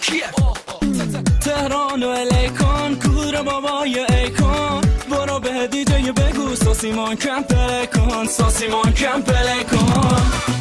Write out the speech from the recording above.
تهران و الیکن کور بابای ایکن برو به دیجه بگو ساسیمان کم پلی کن ساسیمان کم پلی کن